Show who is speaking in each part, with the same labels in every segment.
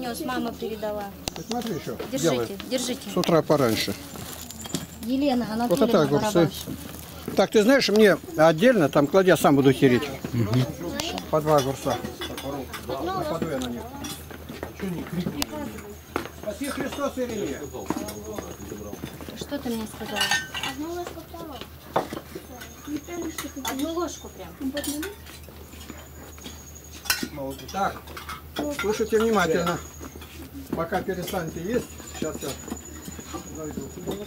Speaker 1: принес, мама передала.
Speaker 2: Смотри еще.
Speaker 1: Держите,
Speaker 2: Делай.
Speaker 1: держите.
Speaker 2: С утра пораньше.
Speaker 1: Елена, она
Speaker 2: Вот это огурцы. Так, ты знаешь, мне отдельно, там клади, я сам буду тереть. По 2 огурца. Нападу я на них. Что не крикнул? Спаси Христос или нет?
Speaker 1: Что ты мне сказала?
Speaker 3: Одну ложку того.
Speaker 1: Одну ложку прям.
Speaker 2: Так, слушайте внимательно. Пока перестанете есть, сейчас я зайду.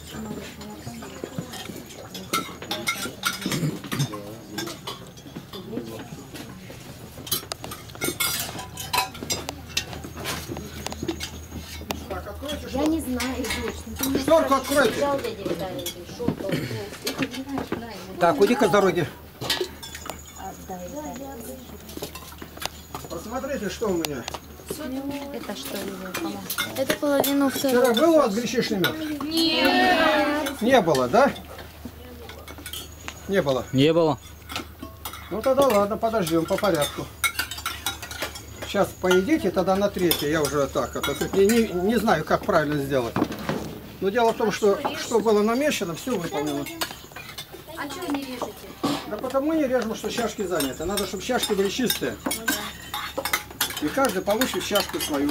Speaker 2: Так, откройте,
Speaker 1: Я не знаю точно.
Speaker 2: шторку откройте.
Speaker 1: Взял дядя Виталий, шел толкнул.
Speaker 2: Так, уйди-ка с дороги.
Speaker 1: Отдай, Виталий.
Speaker 2: Посмотрите, что у меня.
Speaker 1: Это что, Елена?
Speaker 3: Это половину
Speaker 2: Вчера был у вас гречишный мед? Нет. Не было, да? Не было.
Speaker 4: Не было.
Speaker 2: Ну тогда ладно, подождем по порядку. Сейчас поедите, тогда на третье. Я уже так, а то тут не знаю, как правильно сделать. Но дело в том, что было намечено, все выполнено.
Speaker 1: А что вы не режете?
Speaker 2: Да потому не режем, что чашки заняты. Надо, чтобы чашки были чистые. И каждый получит чашку свою.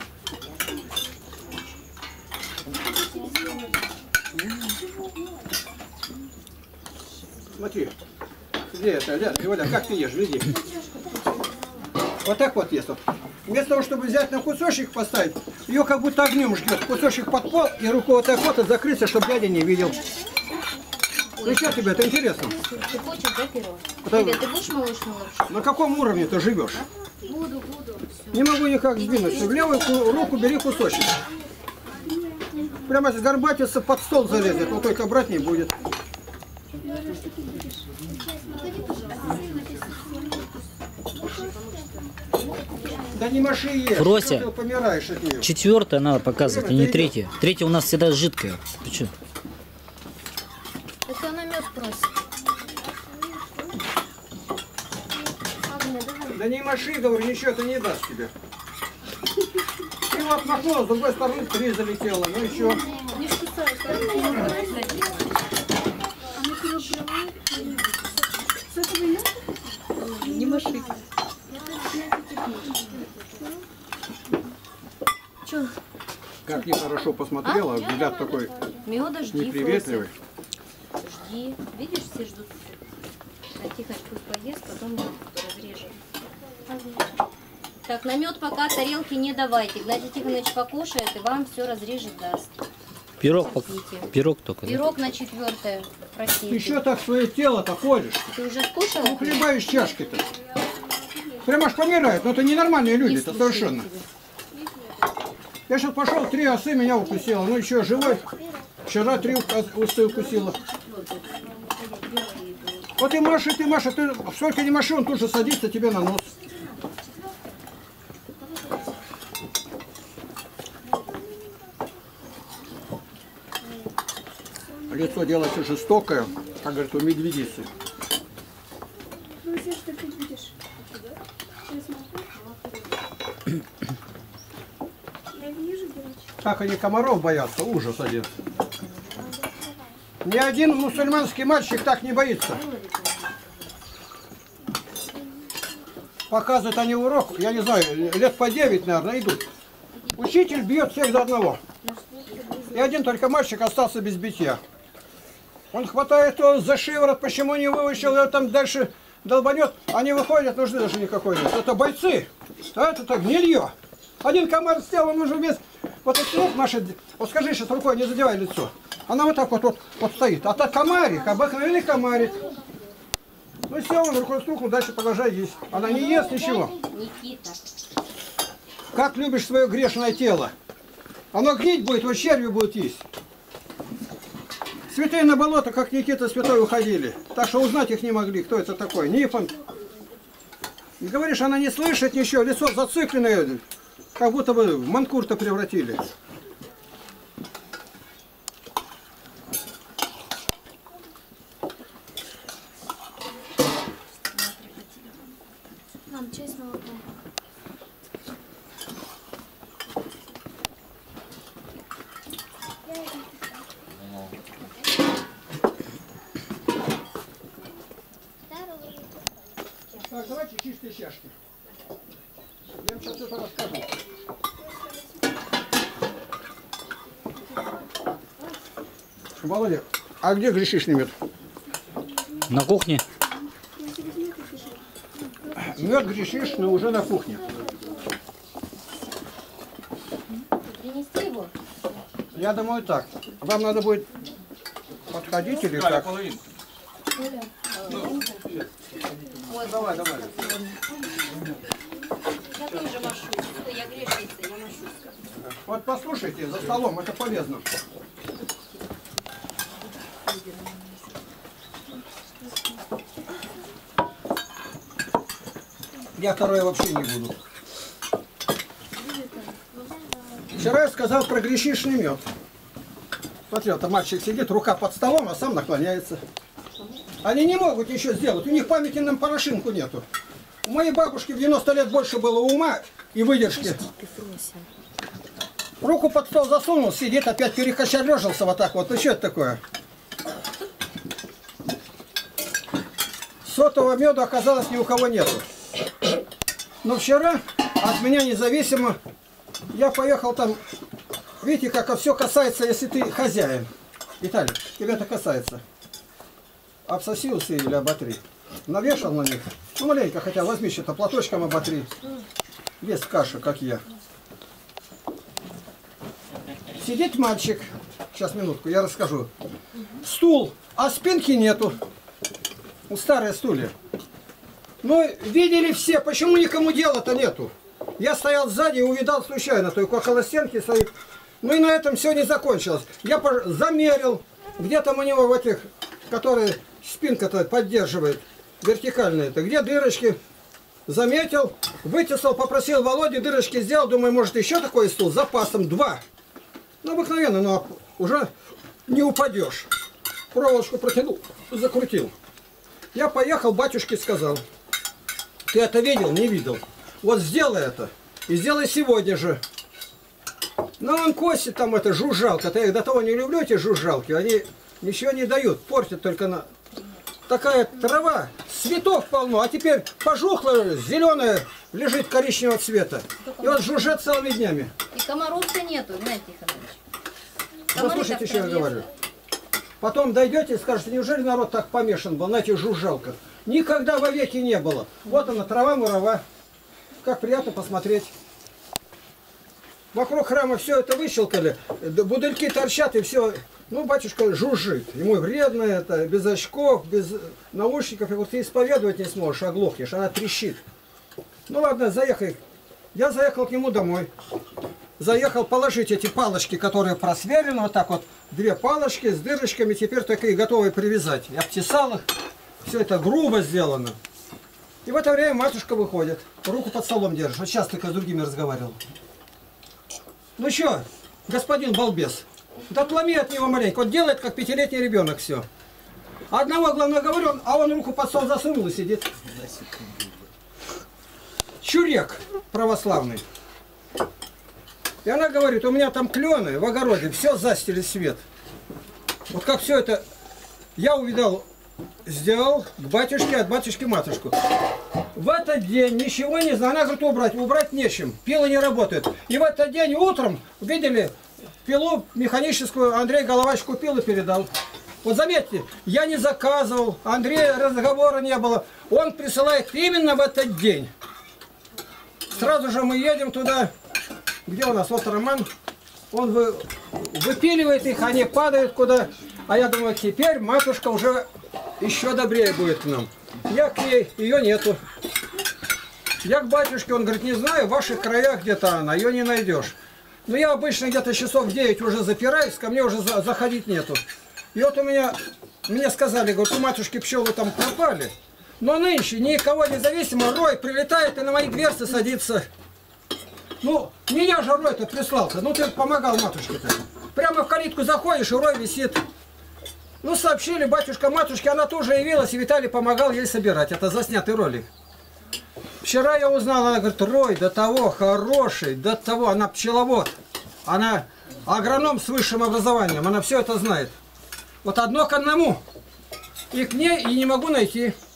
Speaker 2: Смотри. Где это, Оля, как ты ешь? Гляди. Вот так вот ест. Вместо того, чтобы взять на кусочек поставить, ее как будто огнем ждет. Кусочек под пол и руку вот так вот закрыться, чтобы дядя не видел. Ну что тебе, это интересно?
Speaker 1: Ты хочешь, да, пирог?
Speaker 2: Это-
Speaker 1: Привет, ты будешь молочную лапшу?
Speaker 2: На каком уровне ты живешь?
Speaker 1: Буду.
Speaker 2: Не могу никак сдвинуть. В левую руку бери кусочек. Прямо сгорбатится, под стол залезет, но только брать не будет. Да не маши ешь,
Speaker 4: Фрося.
Speaker 2: ты помираешь от нее.
Speaker 4: 4-е надо показывать, а не 3-е. 3-я у нас всегда жидкая. Ты что?
Speaker 1: Это она мед просит.
Speaker 2: Да не маши, говорю, ничего это не даст тебе. Ты его отмахнула, с другой стороны 3 залетела, ну еще.
Speaker 1: Не маши. Че?
Speaker 2: Как нехорошо посмотрела, взгляд такой
Speaker 1: Меда жди,
Speaker 2: неприветливый.
Speaker 1: Фрося. Жди. Видишь, все ждут. А тихо, пусть поест, потом разрежем. Так, на мед пока тарелки не давайте. Игнатий Тихонович покушает и вам все разрежет, даст.
Speaker 4: Пирог,
Speaker 1: Хотите.
Speaker 4: пирог только. Да?
Speaker 1: Пирог на 4-е. Простите.
Speaker 2: Ты что так свое тело-то ходишь?
Speaker 1: Ты уже скушал?
Speaker 2: Ну хлебаешь чашки-то. Прямо аж помирает, но это ненормальные люди, это совершенно. Я сейчас пошел, 3 осы меня укусило. Ну еще живой. Вчера 3 осы укусила. Вот и Маша, ты сколько не маши, он тут же садится тебе на нос. Лицо делается жестокое, как говорят, у медведицы. Как они комаров боятся, ужас один. Ни один мусульманский мальчик так не боится. Показывают они урок, я не знаю, лет по 9, наверное, идут. Учитель бьет всех до одного. И один только мальчик остался без битья. Он хватает его за шиворот, почему не выучил, и там дальше долбанет. Они выходят, нужды даже никакой нет. Это бойцы, а это так гнилье. Один комар сел, он уже весь... Вот это Маша, вот скажи сейчас рукой, не задевай лицо. Она вот так вот стоит. А то комарик, обыкновенный комарик. Ну все, он рукой стукнул, дальше продолжай есть. Она не ест ничего.
Speaker 1: Никита.
Speaker 2: Как любишь свое грешное тело. Оно гнить будет, вот черви будут есть. Святые на болото, как Никита Святой, уходили. Так что узнать их не могли, кто это такой. Нифон. И говоришь, она не слышит ничего, лицо зацикленное, как будто бы в манкурта превратили.
Speaker 3: Мам, чай с молоком.
Speaker 2: чистой чашки. Я вам сейчас это расскажу. Володя, а где грешишный мед?
Speaker 4: На кухне.
Speaker 2: Мед грешишный уже на кухне.
Speaker 1: Принести его?
Speaker 2: Я думаю так. Вам надо будет подходить или как?
Speaker 1: Ой,
Speaker 2: Давай.
Speaker 1: я тоже машу. Я грешница, я машу.
Speaker 2: Вот послушайте, за столом, это полезно. Я второе вообще не буду. Вчера я сказал про грешишный мед. Смотри, вот мальчик сидит, рука под столом, а сам наклоняется. Они не могут ничего сделать, у них памяти на порошинку нету. У моей бабушки в 90 лет больше было ума и выдержки. Руку под стол засунул, сидит, опять перекочережился вот так вот. Ну что это такое? Сотого меда оказалось ни у кого нету. Но вчера от меня независимо я поехал там. Видите, как все касается, если ты хозяин. Виталий, тебя это касается. Обсоси усы или оботри. Навешал на них. Ну, маленько, хотя возьми что-то, платочком оботри. Без каши, как я. Сидит мальчик. Сейчас, минутку, я расскажу. Стул, а спинки нету. Старые стулья. Ну, видели все, почему никому дела-то нету? Я стоял сзади и увидал случайно, только около стенки стоит. Ну и на этом все не закончилось. Я замерил, где там у него в этих, которые спинка-то поддерживает, вертикальные-то, где дырочки. Заметил, вытесал, попросил Володю, дырочки сделал, думаю, может еще такой стул, с запасом 2. Ну, обыкновенно, но уже не упадешь. Проволочку протянул, закрутил. Я поехал, батюшке сказал, ты это видел, не видел? Вот сделай это, и сделай сегодня же. Но он косит там, это жужжалка, я их до того не люблю, эти жужжалки, они ничего не дают, портят только на... Такая трава, цветов полно, а теперь пожухлая, зеленая, лежит коричневого цвета. И вот жужжат целыми днями.
Speaker 1: И комаров-то нету, Геннадий Тихонович.
Speaker 2: Послушайте, что я говорю. Потом дойдете и скажете, неужели народ так помешан был на этих жужжалках? Никогда во веки не было. Вот она, трава-мурава. Как приятно посмотреть. Вокруг храма все это выщелкали, будельки торчат и все. Ну, батюшка жужжит. Ему вредно это, без очков, без наушников. И вот ты исповедовать не сможешь, оглохнешь, она трещит. Ну ладно, заехай. Я заехал к нему домой. Заехал положить эти палочки, которые просверлены, вот так вот. 2 палочки с дырочками, теперь такие готовые привязать. Я обтесал их. Все это грубо сделано. И в это время матушка выходит. Руку под столом держит. Вот сейчас только с другими разговаривал. Ну что, господин балбес, да отломи от него маленько. Вот делает, как 5-летний ребенок все. Одного, главное, говорю, а он руку под стол засунул и сидит. Чурек православный. И она говорит, у меня там клены в огороде, все застили свет. Вот как все это я увидал, сделал к батюшке, от батюшки матушку. В этот день ничего не знаю. Она говорит, убрать нечем, пилы не работают. И в этот день утром, видели, пилу механическую Андрей Головач купил и передал. Вот заметьте, я не заказывал, Андрея разговора не было. Он присылает именно в этот день. Сразу же мы едем туда, где у нас, вот Роман, он выпиливает их, они падают куда. А я думаю, теперь матушка уже еще добрее будет к нам. Я к ней, ее нету. Я к батюшке, он говорит, не знаю, в ваших краях где-то она, ее не найдешь. Но я обычно где-то часов 9 уже запираюсь, ко мне уже заходить нету. И вот мне сказали, говорят, у матушки пчелы там пропали. Но нынче никого независимо, рой прилетает и на мои дверцы садится. Ну, меня же рой-то прислал-то, ну ты помогал матушке-то. Прямо в калитку заходишь, и рой висит. Ну, сообщили, батюшка матушке, она тоже явилась, и Виталий помогал ей собирать. Это заснятый ролик. Вчера я узнал, она говорит, рой до того хороший, до того, она пчеловод. Она агроном с высшим образованием, она все это знает. Вот одно к одному. И к ней и не могу найти.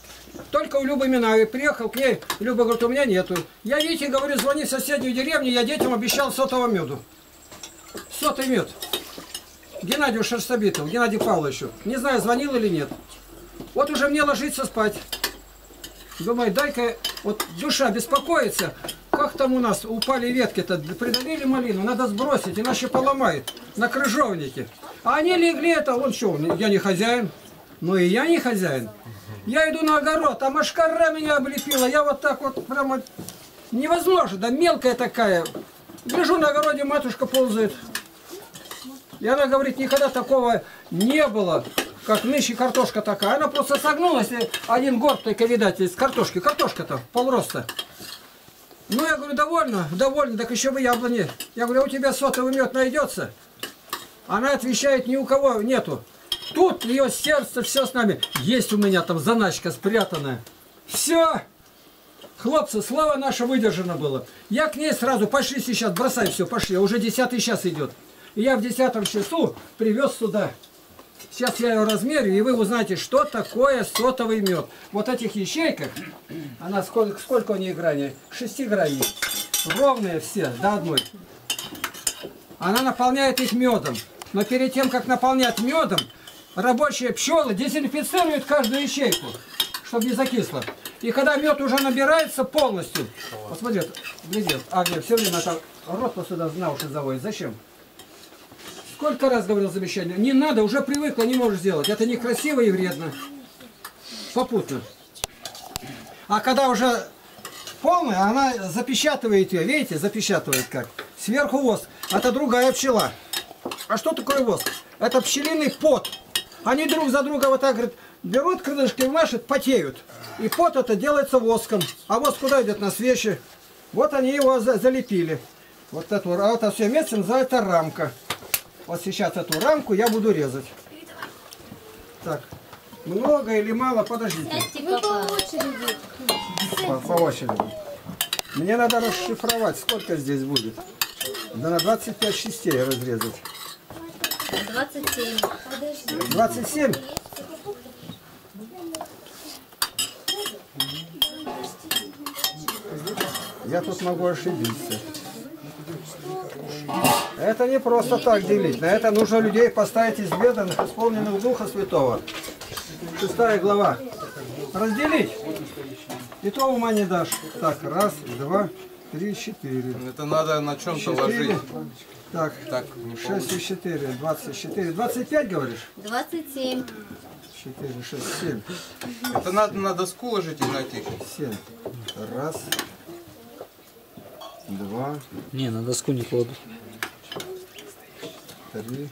Speaker 2: только у Любы Минаевой. Приехал к ней, Люба говорит, у меня нету. Я Вите говорю, звони в соседнюю деревню, я детям обещал сотого меду. Сотый мед. Геннадию Шерстобитову, Геннадию Павловичу. Не знаю, звонил или нет. Вот уже мне ложиться спать. Думаю, дай-ка, вот душа беспокоится. Как там у нас упали ветки-то, придавили малину, надо сбросить, иначе поломает на крыжовнике. А они легли, это, он что, я не хозяин? Ну и я не хозяин. Я иду на огород, а мошкара меня облепила, я вот так вот прямо невозможно, да мелкая такая. Гляжу, на огороде матушка ползает. И она говорит, никогда такого не было, как нынче картошка такая. Она просто согнулась, и один горб только, видать, из картошки. Картошка-то полроста. Ну, я говорю, довольно, довольно, так еще бы яблони. Я говорю, у тебя сотовый мед найдется? Она отвечает, ни у кого нету. Тут ее сердце, все с нами. Есть у меня там заначка спрятанная. Все. Хлопцы, слово наше выдержано было. Я к ней сразу, пошли сейчас, бросай все, пошли. Уже 10-й час идет. И я в 10 часу привез сюда. Сейчас я ее размерю, и вы узнаете, что такое сотовый мед. Вот этих ячейках, она сколько у нее граней? 6 граней. Ровные все, до одной. Она наполняет их медом. Но перед тем, как наполнять медом, рабочие пчелы дезинфицируют каждую ячейку, чтобы не закисло. И когда мед уже набирается полностью, посмотри, гляди, Агния все время это рот сюда на уши заводит. Зачем? Сколько раз говорил замечание, не надо, уже привыкла, не можешь сделать. Это некрасиво и вредно. Попутно. А когда уже полная, она запечатывает ее, видите, запечатывает как. Сверху воск. Это другая пчела. А что такое воск? Это пчелиный пот. Они друг за друга вот так, говорят, берут крылышки, машут, потеют. И пот это делается воском. А воск куда идет? На свечи. Вот они его залепили. Вот эту, а это все место называется рамка. Вот сейчас эту рамку я буду резать. Так, много или мало? Подождите.
Speaker 3: Мы по очереди.
Speaker 2: По очереди. Мне надо расшифровать, сколько здесь будет. Да на 25 частей разрезать.
Speaker 1: 27.
Speaker 2: 27? Я тут могу ошибиться. Это не просто так делить. На это нужно людей поставить изведанных, исполненных Духа Святого. 6 глава. Разделить. И то ума не дашь. Так, раз, два, три, 4.
Speaker 5: Это надо на чем-то ложить.
Speaker 2: Так, 6 и 4, 24. 25, говоришь?
Speaker 1: 27.
Speaker 2: 4, 6, 7.
Speaker 5: Это надо на доску ложить, Игнатий.
Speaker 2: 7. Раз, два,
Speaker 4: Не, на доску не кладу.
Speaker 2: 3,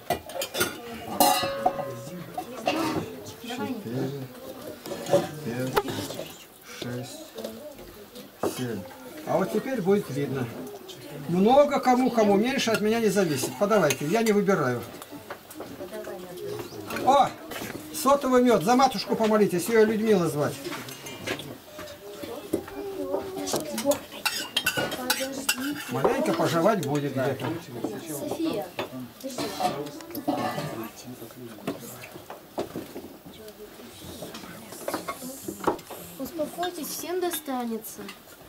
Speaker 2: 4, 5, 6, 7. А вот теперь будет видно. Много кому меньше от меня не зависит. Подавайте, я не выбираю. О! Сотовый мед. За матушку помолитесь, ее Людмила звать. Маленько пожевать будет где-то.
Speaker 3: София. Успокойтесь, всем достанется.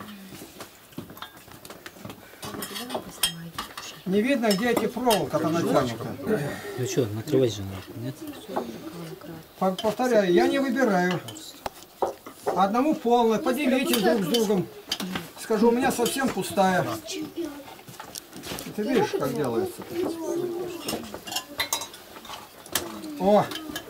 Speaker 2: Не видно, где эти проволока-то натянута.
Speaker 4: Ну что, накрывать же надо, нет?
Speaker 2: Повторяю, я не выбираю. Одному полное, поделитесь друг с другом. Скажу, у меня совсем пустая. Ты видишь, как делается? О!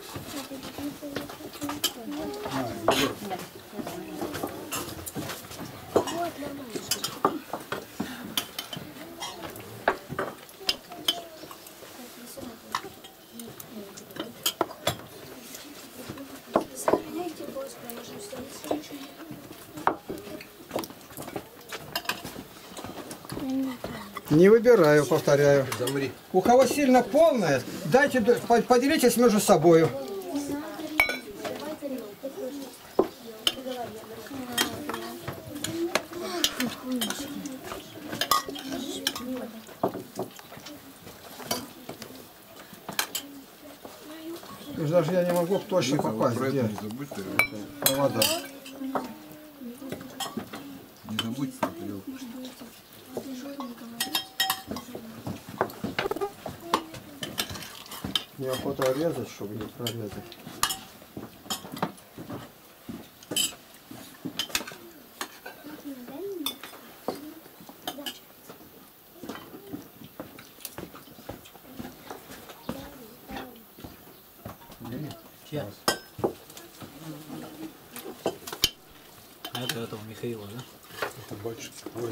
Speaker 2: Не выбираю, повторяю.
Speaker 5: Замри.
Speaker 2: У кого сильно полное, дайте, поделитесь между собой. Даже я не могу точно попасть. Где?
Speaker 5: Не забудь.
Speaker 2: Провода. Неохота резать, чтобы не прорезать.
Speaker 4: Чья? А это этого Михаила, да?
Speaker 5: Это больше.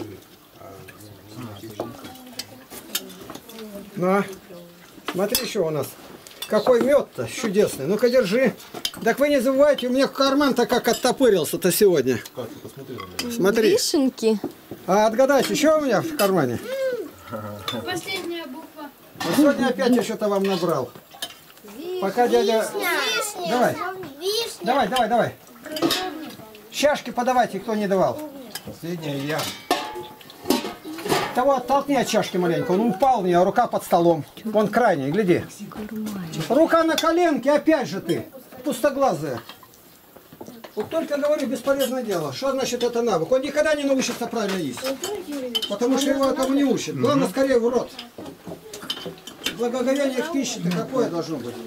Speaker 2: На, смотри, еще у нас. Какой мед-то чудесный. Ну-ка, держи. Так вы не забывайте, у меня карман-то как оттопырился-то сегодня.
Speaker 5: Как ты посмотри на меня.
Speaker 2: Смотри.
Speaker 3: Вишенки.
Speaker 2: А отгадайте, что у меня в кармане?
Speaker 3: Последняя буква.
Speaker 2: Ну, сегодня опять я что-то вам набрал. Пока дядя... Давай. Давай. Чашки подавайте, кто не давал.
Speaker 5: Последняя я.
Speaker 2: Того оттолкни от чашки маленько. Он упал у меня, рука под столом. Вон крайний, гляди. Рука на коленке, опять же ты. Пустоглазая. Вот только говорю, бесполезное дело. Что значит это навык? Он никогда не научится правильно есть. Потому что его этому не учат. Главное, скорее в рот. Благоговение к пище-то какое должно быть?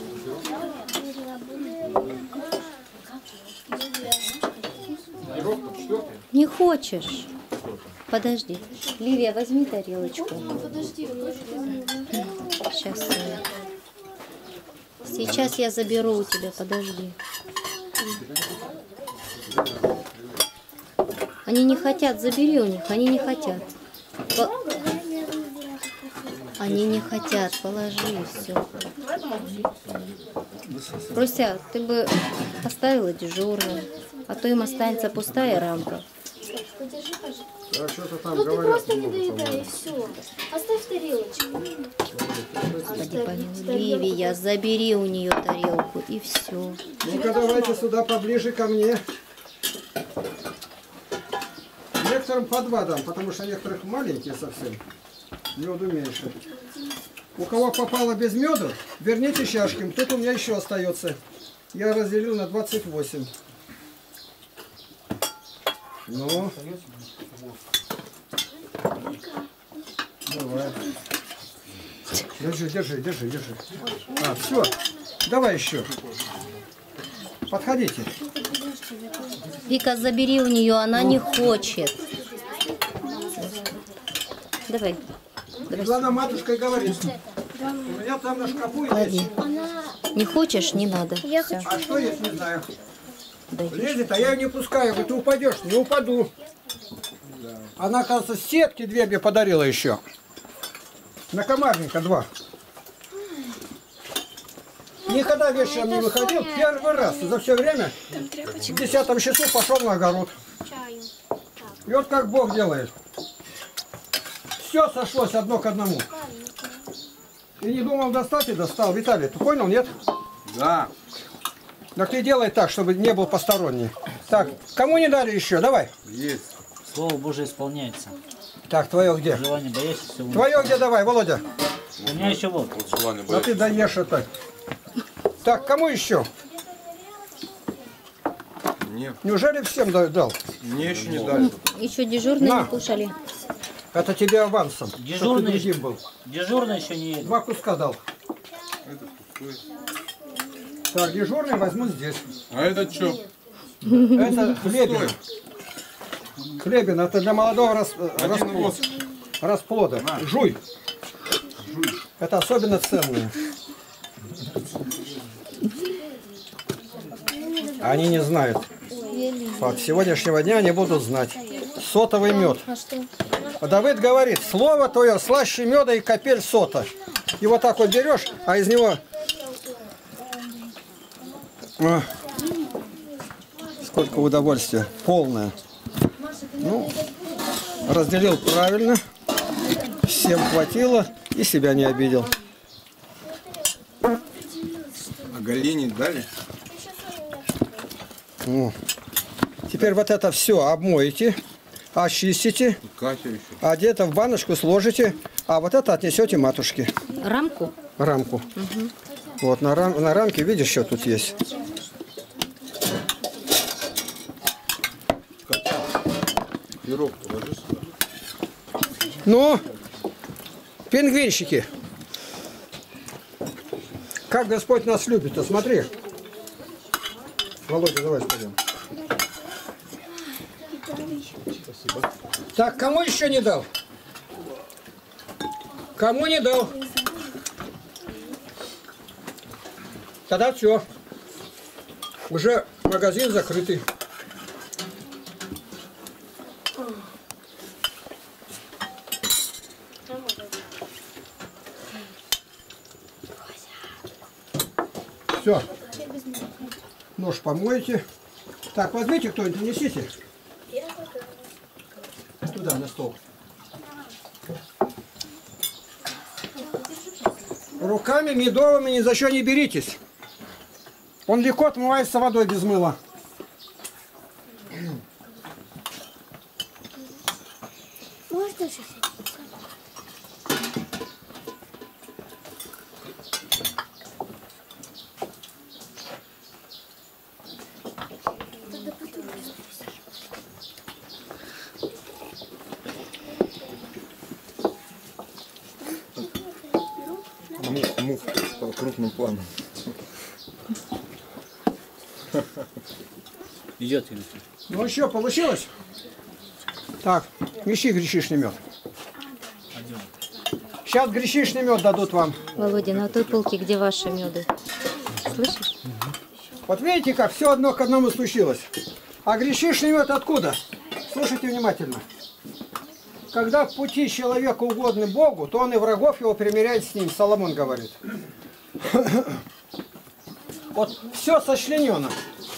Speaker 1: Не хочешь? Подожди. Ливия, возьми тарелочку.
Speaker 3: Подожди,
Speaker 1: Сейчас. Сейчас я заберу у тебя, подожди. Они не хотят, забери у них, они не хотят. Они не хотят, положи, все. Руся, ты бы оставила дежурную, а то им останется пустая рамка.
Speaker 3: подержи, пожалуйста.
Speaker 2: А что-то там
Speaker 3: Ну ты
Speaker 2: говорят.
Speaker 3: просто не доедай, и все. Оставь тарелочку.
Speaker 1: Господи, помилуй, Ливия, забери у нее тарелку и все.
Speaker 2: Ну-ка давайте сюда поближе ко мне. Некоторым по два дам, потому что некоторых маленькие совсем. Меду меньше. У кого попало без меда, верните чашки. Тут у меня еще остается. Я разделил на 28. Ну. Давай. Держи. А, все. Давай еще. Подходите.
Speaker 1: Вика, забери у нее, она не хочет. Давай.
Speaker 2: Главное, матушка и говорит. У меня там на шкафу
Speaker 1: Клади.
Speaker 2: есть.
Speaker 1: Не хочешь, не надо. Всё.
Speaker 2: А что есть, не знаю.
Speaker 1: Дай.
Speaker 2: Лезет, а я ее не пускаю. Говорю, ты упадешь. Не упаду. Она, кажется, сетки две мне подарила еще. На комарника 2. Никогда вечером не выходил. Первый раз за все время в 10 часу пошел на огород. И вот как Бог делает. Все сошлось одно к одному. И не думал достать, и достал. Виталий, ты понял, нет?
Speaker 5: Да.
Speaker 2: Так ты делай так, чтобы не был посторонний. Так, кому не дали еще? Давай.
Speaker 5: Есть.
Speaker 4: Слово Божие исполняется.
Speaker 2: Так, твое где?
Speaker 4: Желание боясь, все
Speaker 2: Твое где давай, Володя?
Speaker 4: У меня еще вот.
Speaker 5: Вот желание
Speaker 2: Да ты даешь это. Так, кому еще?
Speaker 5: Нет.
Speaker 2: Неужели всем дал?
Speaker 5: Мне еще не дали.
Speaker 1: Еще дежурные
Speaker 2: На.
Speaker 1: не кушали.
Speaker 2: Это тебе авансом. Чтоб ты
Speaker 4: Дежурный,
Speaker 2: другим был.
Speaker 4: дежурный еще не едет.
Speaker 2: 2 куска дал.
Speaker 5: Это пустой.
Speaker 2: Так, дежурный возьму здесь.
Speaker 5: А это что?
Speaker 2: Это хлебин. Хлебин, это для молодого
Speaker 5: Один воск.
Speaker 2: расплода. Жуй. Это особенно ценное. Они не знают. От сегодняшнего дня они будут знать. Сотовый мед. А Давид говорит, слово твое слаще меда и капель сота. И вот так вот берешь, а из него... О, сколько удовольствия. Полное. Ну, разделил правильно. Всем хватило и себя не обидел.
Speaker 5: А Галине дали?
Speaker 2: Ну, теперь вот это все обмоете, очистите,
Speaker 5: Катя еще.
Speaker 2: а где-то в баночку сложите, а вот это отнесете матушке.
Speaker 1: Рамку?
Speaker 2: Рамку. Вот на рамке, видишь, что тут есть.
Speaker 5: Пирог положи сюда.
Speaker 2: Ну, пингвинчики. как Господь нас любит-то, смотри. Володя, давай пойдем. Спасибо. Так, кому еще не дал? Кому не дал? Тогда все. Уже магазин закрытый. Все. Нож помойте. Так, возьмите кто-нибудь, несите. Туда, на стол. Руками медовыми ни за что не беритесь. Он легко отмывается водой без мыла.
Speaker 3: Можно еще?
Speaker 5: Мух по крупным планом.
Speaker 4: Идет.
Speaker 2: Ну что, получилось? Так, неси гречишный мед. Сейчас гречишный мед дадут вам.
Speaker 1: Володя, на той полке, где ваши меды. Слышишь?
Speaker 2: Вот видите, как все одно к одному случилось. А гречишный мед откуда? Слушайте внимательно. Когда в пути человеку угодны Богу, то он и врагов его примиряет с ним, Соломон говорит. Вот все сочленено.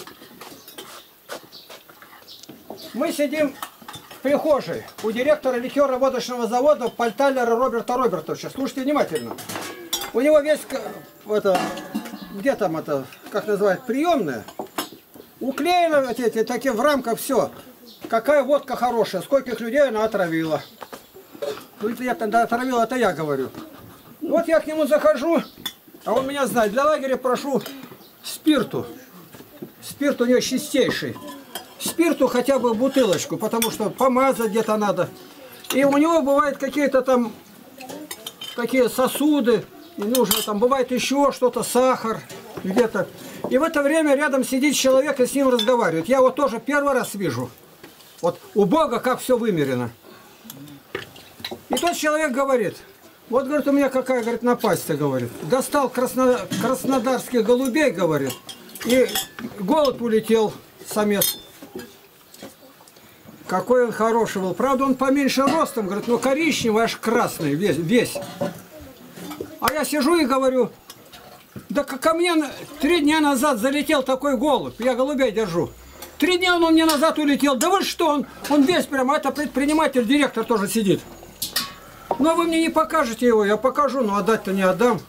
Speaker 2: Мы сидим в прихожей у директора ликеро-водочного завода Пальталера Роберта Робертовича. Слушайте внимательно. У него весь, это, где там это, как называют, приемная. Уклеено эти такие в рамках все. Какая водка хорошая, скольких людей она отравила. Ну, это я тогда отравила, это я говорю. Вот я к нему захожу, а он меня знает. Для лагеря прошу спирту. Спирт у него чистейший. Спирту хотя бы бутылочку, потому что помазать где-то надо. И у него бывают какие-то там такие сосуды, и нужно там, бывает еще что-то, сахар где-то. И в это время рядом сидит человек и с ним разговаривает. Я его тоже первый раз вижу. Вот у Бога как все вымерено. И тот человек говорит, вот, говорит, у меня какая, говорит, напасть-то, говорит. Достал краснодарских голубей, говорит, и голубь улетел, самец. Какой он хороший был. Правда, он поменьше ростом, говорит, но коричневый, аж красный весь. А я сижу и говорю, да ко мне 3 дня назад залетел такой голубь, я голубей держу. 3 дня он мне назад улетел. Да вы что, он весь прямо, это предприниматель, директор тоже сидит. Но вы мне не покажете его, я покажу, но отдать-то не отдам.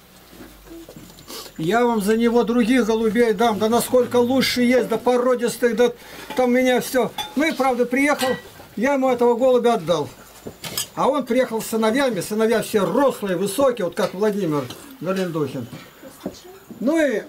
Speaker 2: Я вам за него других голубей дам, да насколько лучше есть, да породистых, да там меня все. Ну и правда приехал, я ему этого голубя отдал. А он приехал с сыновьями, сыновья все рослые, высокие, вот как Владимир Галендухин. Ну и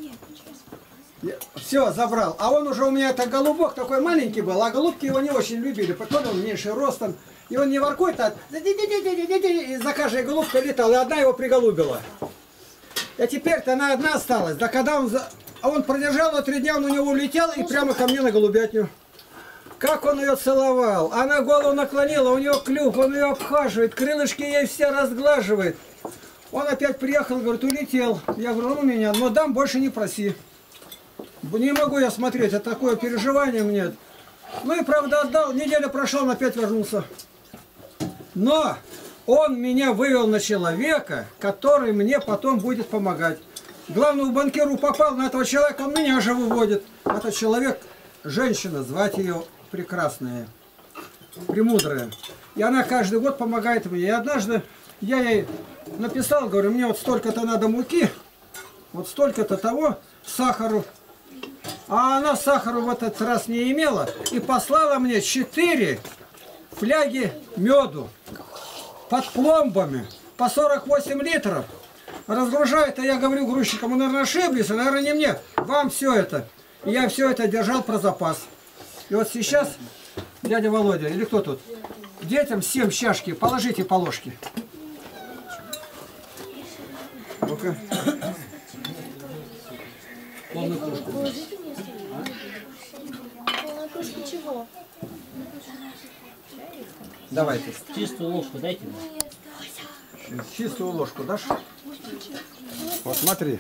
Speaker 2: все, забрал. А он уже у меня это голубок такой маленький был, а голубки его не очень любили, потом он меньше ростом. И он не воркует, а и за каждой голубкой летал, и одна его приголубила. А теперь-то она одна осталась. Да когда он продержал на 3 дня, он у него улетел и прямо ко мне на голубятню. Как он ее целовал. Она голову наклонила, у него клюв, он ее обхаживает, крылышки ей все разглаживает. Он опять приехал, говорит, улетел. Я говорю, он у меня, но дам, больше не проси. Не могу я смотреть, это такое переживание мне. Ну и правда отдал, неделя прошла, он опять вернулся. Но он меня вывел на человека, который мне потом будет помогать. Главному банкиру попал на этого человека, он меня же выводит. Этот человек, женщина, звать ее прекрасная, премудрая. И она каждый год помогает мне. И однажды я ей написал, говорю, мне вот столько-то надо муки, вот столько-то того, сахару. А она сахару в этот раз не имела и послала мне 4 фляги меду под пломбами по 48 литров. Разгружает, а я говорю грузчикам, вы, наверное, ошиблись, наверное, не мне, вам все это. И я все это держал про запас. И вот сейчас, дядя Володя, или кто тут, детям 7 чашки, положите по ложке. Ну-ка.
Speaker 3: Положите мне на кружку чего?
Speaker 2: Давайте.
Speaker 4: Чистую ложку дайте мне.
Speaker 2: Чистую ложку дашь? Вот смотри.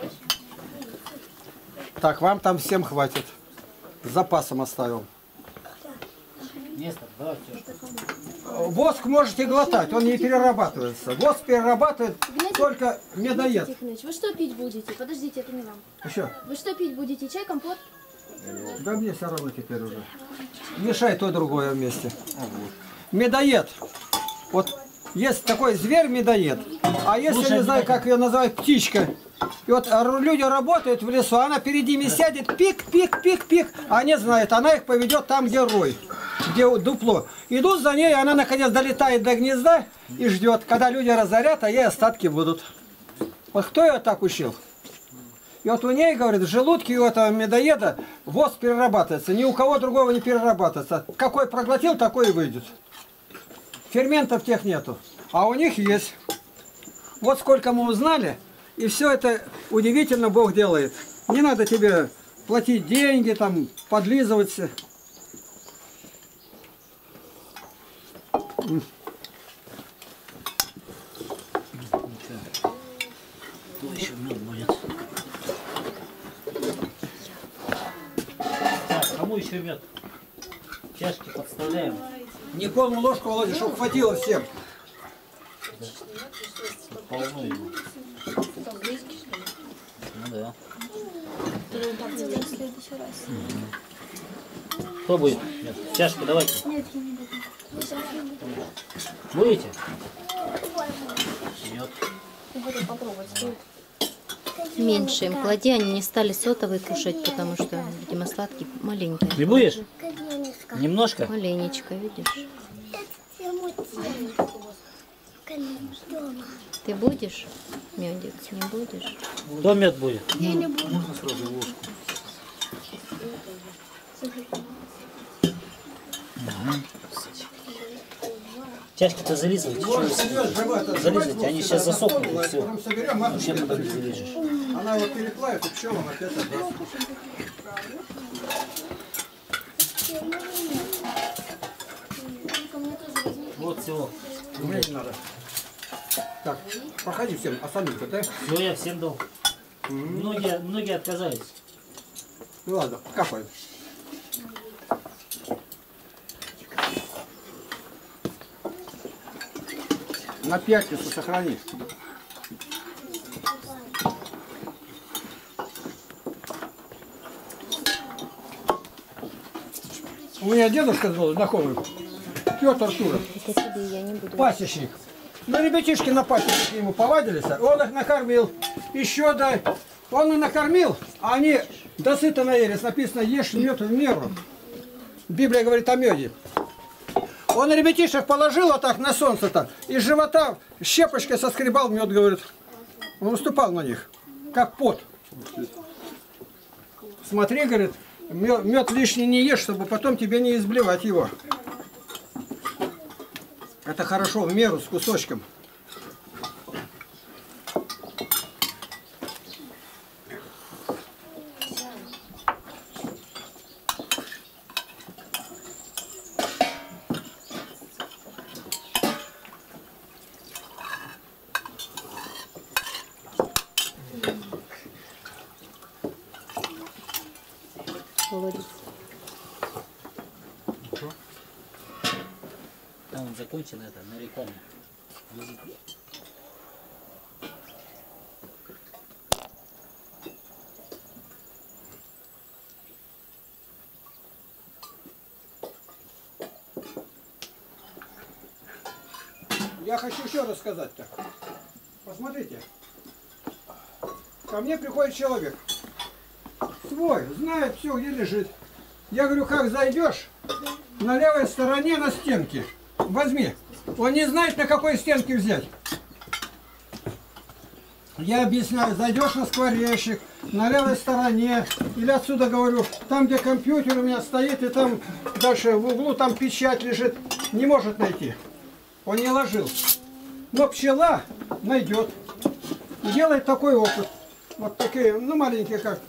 Speaker 2: Так, вам там всем хватит. С запасом оставил.
Speaker 4: Место, давайте.
Speaker 2: Воск можете глотать, он не перерабатывается. Воск перерабатывает только медоед.
Speaker 3: Тихонович, вы что пить будете? Подождите, это не вам.
Speaker 2: Еще.
Speaker 3: Вы что пить будете? Чай, компот?
Speaker 2: Да мне все равно теперь уже. Мешай то другое вместе. Медоед. Вот есть такой зверь медоед. А если,
Speaker 4: Слушай,
Speaker 2: не знаю, как ее называют, птичка. И вот люди работают в лесу, она перед ними сядет, пик, пик, пик, пик. А они знают, она их поведет там, где рой, где дупло. Идут за ней, она наконец долетает до гнезда и ждет, когда люди разорят, а ей остатки будут. Вот кто ее так учил? И вот у ней, говорит, в желудке у этого медоеда воск перерабатывается. Ни у кого другого не перерабатывается. Какой проглотил, такой и выйдет. Ферментов тех нету. А у них есть. Вот сколько мы узнали. И все это удивительно Бог делает. Не надо тебе платить деньги, там, подлизываться.
Speaker 4: Кто еще мед будет? Так, кому еще мед? Чашки подставляем.
Speaker 2: Не полную ложку, Володя, чтобы хватило всем.
Speaker 4: Полно его. Ну да. Кто будет? Нет. Чашку давайте.
Speaker 3: Нет, я не буду.
Speaker 4: Будете? Нет.
Speaker 3: Буду попробовать.
Speaker 1: Меньше им клади, они не стали сотовый кушать, потому что, видимо, сладкий маленький.
Speaker 4: Не будешь? Немножко?
Speaker 1: Маленечко, видишь? Ты будешь? Медик, не будешь?
Speaker 4: Кто мед будет?
Speaker 3: Я не буду.
Speaker 5: Можно сразу ложку?
Speaker 4: Чашки-то зализывайте. Зализывайте, они сейчас засохнут и все.
Speaker 2: Потом соберем, а
Speaker 4: Вообще потом не залижешь.
Speaker 2: она вот переплавит, и пчелам опять отдаст.
Speaker 4: Вот все.
Speaker 2: Мне не надо. Так, проходи всем, остальным-то, да?
Speaker 4: Все, я всем дал. Многие отказались.
Speaker 2: Ну ладно, капаем. На пятницу сохрани. У меня дедушка был знакомый, Петр Туров,
Speaker 1: Это тебе я не буду.
Speaker 2: пасечник. Ну, ребятишки на пасечник к нему повадились, он их накормил. Еще дай. Он их накормил, а они досыта наелись. Написано, ешь мед в меру. Библия говорит о меде. Он ребятишек положил вот так на солнце так, из живота щепочкой соскребал мед, говорит. Он уступал на них, как пот. Смотри, говорит, мед лишний не ешь, чтобы потом тебе не изблевать его. Это хорошо, в меру, с кусочком.
Speaker 1: Молодец.
Speaker 4: Там закончено это на рекламе. Визит.
Speaker 2: Я хочу еще рассказать так. Посмотрите. Ко мне приходит человек. Свой, знает все, где лежит. Я говорю, как зайдешь, на левой стороне на стенке. Возьми. Он не знает, на какой стенке взять. Я объясняю, зайдешь на скворечник, на левой стороне, или отсюда говорю, там, где компьютер у меня стоит, и там дальше в углу там печать лежит, не может найти. Он не ложил. Но пчела найдет. И делает такой опыт. Вот такие, ну маленькие, как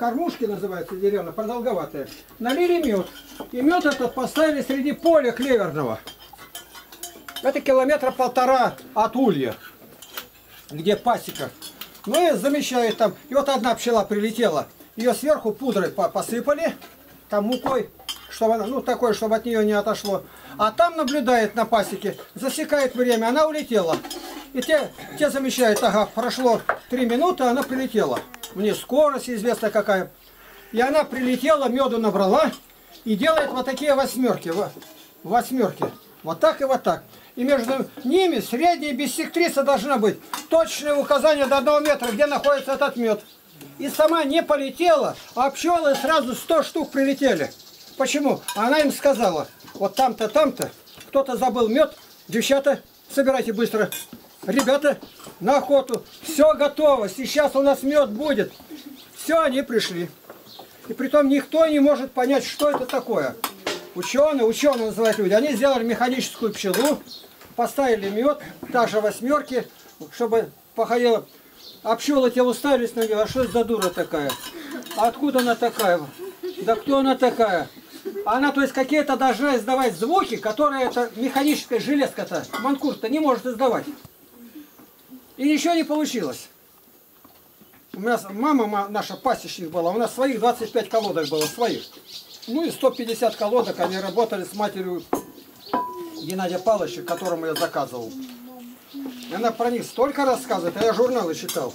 Speaker 2: кормушки называется деревянная, продолговатая. Налили мед. И мед этот поставили среди поля клеверного. Это 1,5 километра от улья, где пасека. Ну и замещает там. И вот одна пчела прилетела. Ее сверху пудрой посыпали, там мукой, чтобы она, ну такое, чтобы от нее не отошло. А там наблюдает на пасеке, засекает время, она улетела. И те замещают, ага, прошло 3 минуты, она прилетела. Мне скорость известна какая. И она прилетела, меду набрала и делает вот такие восьмерки. Восьмерки. Вот так и вот так. И между ними средняя биссектриса должна быть. Точное указание до 1 метра, где находится этот мед. И сама не полетела, а пчелы сразу 100 штук прилетели. Почему? Она им сказала, вот там-то, там-то, кто-то забыл мед, девчата, собирайте быстро. Ребята, на охоту, все готово, сейчас у нас мед будет. Все, они пришли. И притом никто не может понять, что это такое. Ученые называют люди, они сделали механическую пчелу, поставили мед, также восьмерки, чтобы походило. А пчелы те уставились на нее, а что это за дура такая? А откуда она такая? Да кто она такая? Она, то есть, какие-то должна издавать звуки, которые эта механическая железка-то, манкурт-то не может издавать. И ничего не получилось. У нас мама наша пасечник была, у нас своих 25 колодок было, своих. Ну и 150 колодок, они работали с матерью Геннадия Павловича, которому я заказывал. И она про них столько рассказывает, а я журналы читал.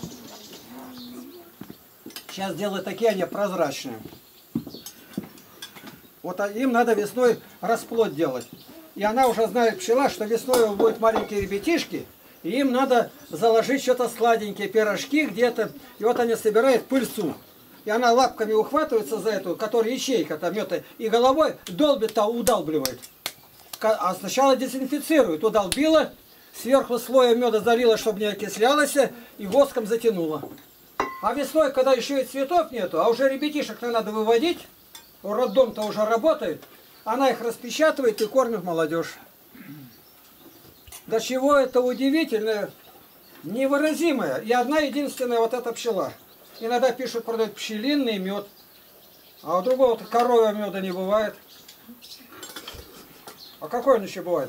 Speaker 2: Сейчас делают такие, они прозрачные. Вот им надо весной расплод делать. И она уже знает, пчела, что весной будут маленькие ребятишки, и им надо заложить что-то сладенькие, пирожки где-то. И вот они собирают пыльцу. И она лапками ухватывается за эту, которая ячейка там мёта, и головой долбит, удалбливает. А сначала дезинфицирует, удолбила, сверху слоем меда залила, чтобы не окислялось, и воском затянула. А весной, когда еще и цветов нету, а уже ребятишек-то надо выводить, роддом-то уже работает, она их распечатывает и кормит молодежь. До чего это удивительное, невыразимое. И одна единственная вот эта пчела. Иногда пишут, продают пчелиный мед, а у другого коровьего меда не бывает. А какой он еще бывает?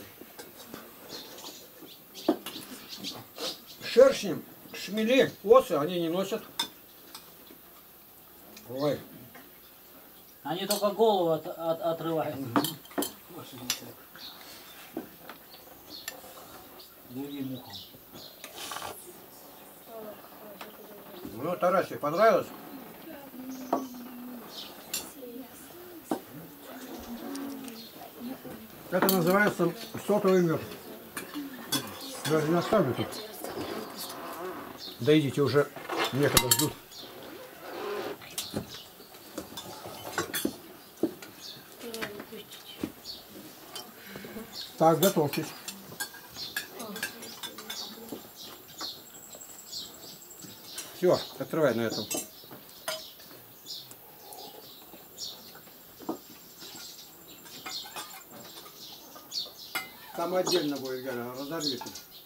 Speaker 2: Шершни, шмели, осы они не носят. Ой.
Speaker 4: Они только голову отрывают. Другим мухам.
Speaker 2: Ну, Тарасе, понравилось? Это называется сотовый мед. Я не оставлю тут. Да идите, уже некогда ждут. Так, готовьтесь. Все, открывай на этом. Там отдельно будет, Галя, разорвите.